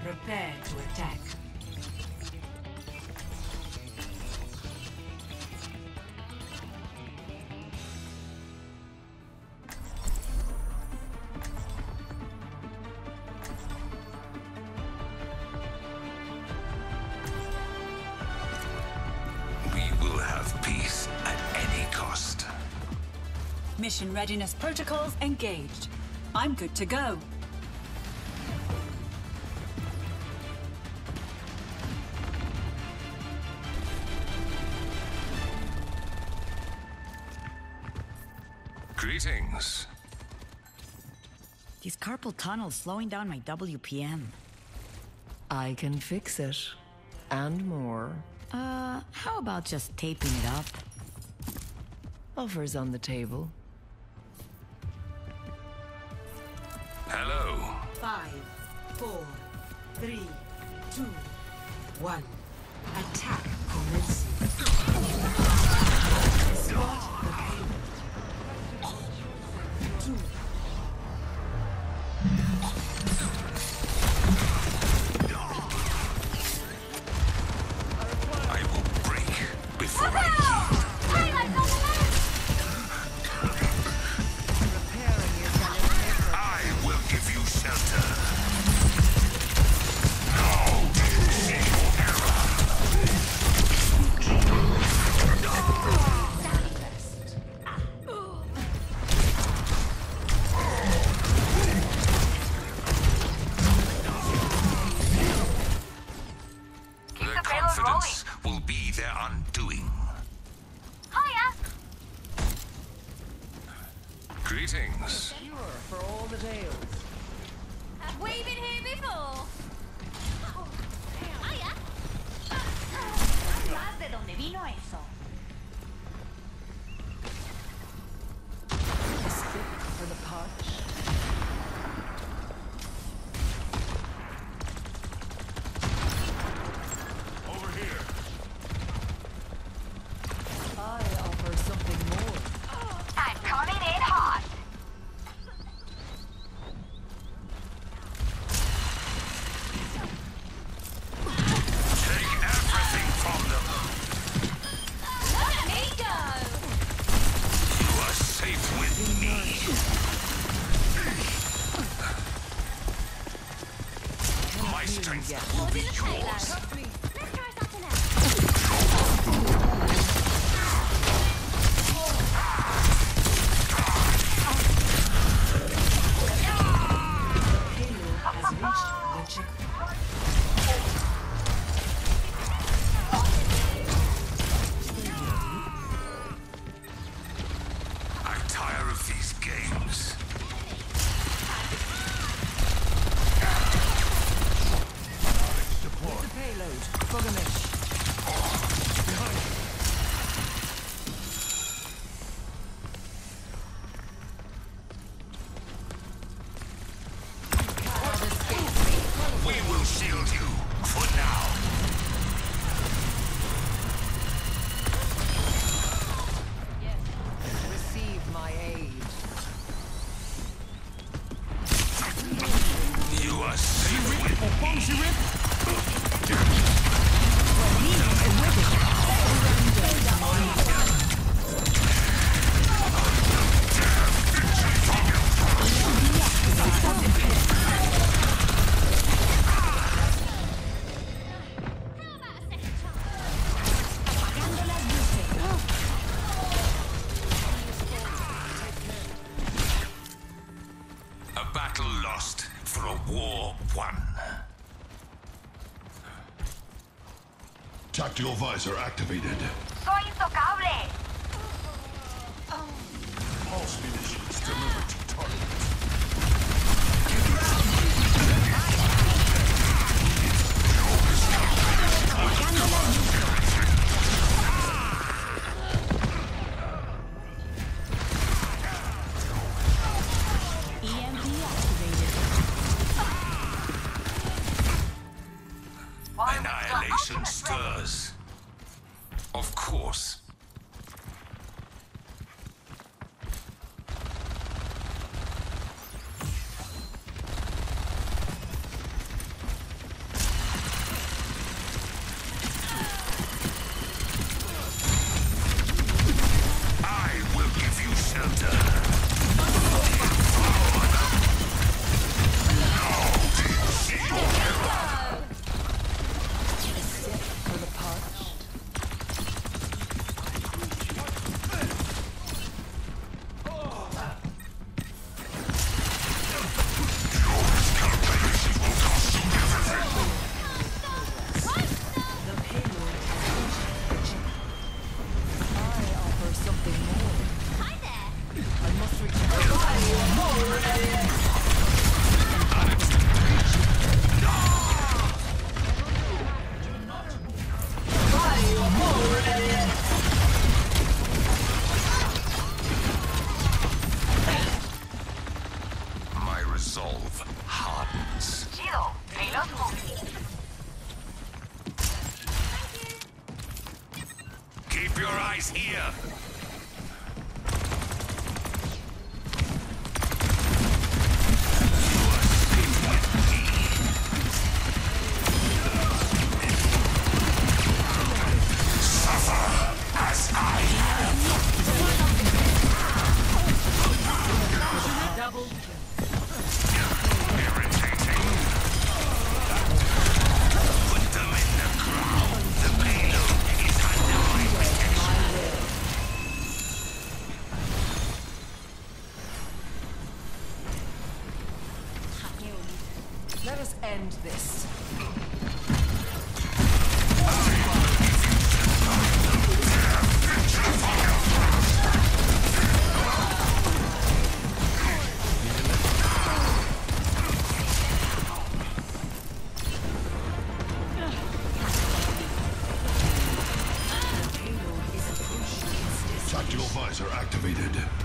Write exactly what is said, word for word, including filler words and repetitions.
Prepare to attack. We will have peace at any cost. Mission readiness protocols engaged. I'm good to go. Greetings. These carpal tunnels slowing down my W P M. I can fix it. And more. Uh, how about just taping it up? Offers on the table. Hello. Five, four, three, two, one. Attack commencing. Start the payload. Two. I will break before I yield. I will give you shelter. Their confidence will be their undoing. Hiya! Greetings. For all the tales. Have we been here before? Hiya! Más de dónde vino eso. For the punch. Over here. I offer something more. I'm coming in hot. Take everything from them. Let me go. You are safe with me. My strength will be yours. Let's try something else. Payload has reached the checkpoint. I'm tired of these games. The payload. Bugamish. We will shield you for now. Receive my aid. You are safe with me. A battle lost for a war won. Tactical visor activated. Soy intocable. Pulse munitions delivered to target. E M P activated. Annihilation stirs. Of course. is here. Let us end this. Tactical visor activated.